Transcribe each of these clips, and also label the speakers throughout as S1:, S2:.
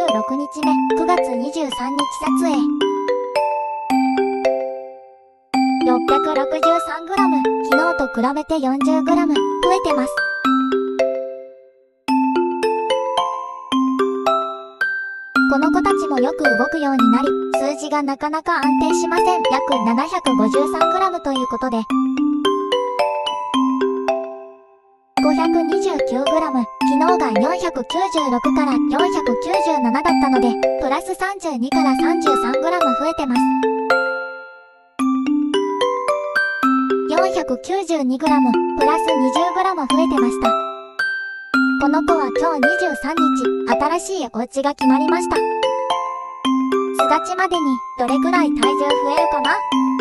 S1: 26日目、9月23日撮影。663g、昨日と比べて 40g 増えてます。この子たちもよく動くようになり、数字がなかなか安定しません。約 753g ということで、529g、昨日が496から497だったので、プラス32から 33g 増えてます。492g、プラス 20g 増えてました。この子は今日23日、新しいお家が決まりました。巣立ちまでにどれくらい体重増えるかな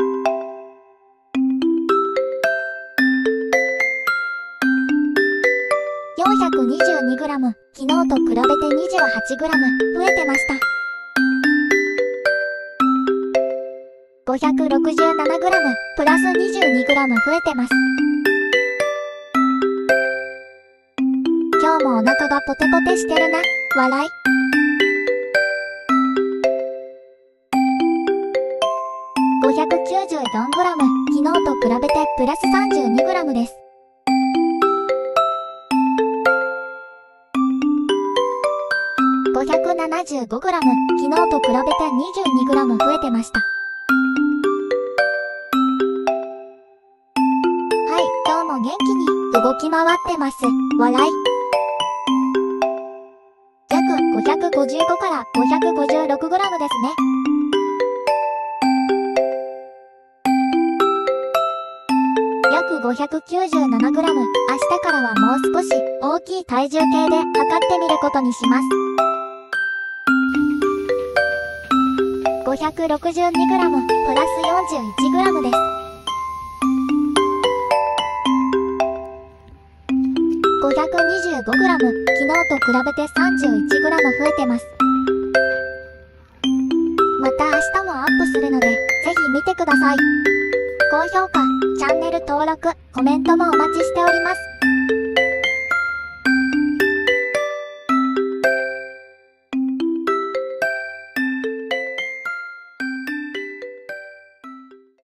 S1: ？422g、昨日と比べて 28g 増えてました。567g、プラス 22g 増えてます。今日もお腹がポテポテしてるな、笑い。594g、昨日と比べてプラス 32g です。575g、昨日と比べて 22g 増えてました。はい、今日も元気に動き回ってます、笑い。約555から 556g ですね。約 597g、明日からはもう少し大きい体重計で測ってみることにします。562g、プラス 41g です。525g、昨日と比べて 31g 増えてます。また明日もアップするので、ぜひ見てください。高評価、チャンネル登録、コメントもお待ちしております。